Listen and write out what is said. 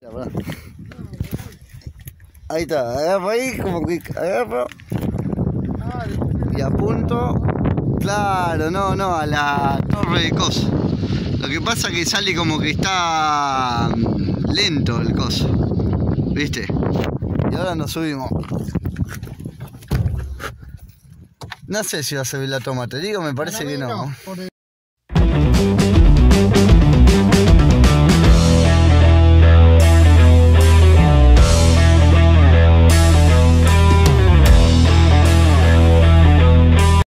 Ahí está, agarro ahí, como que agarro y apunto. Claro, no, a la torre de coso. Lo que pasa es que sale como que está lento el coso, ¿viste? Y ahora nos subimos. No sé si va a servir la toma, te digo, me parece que no.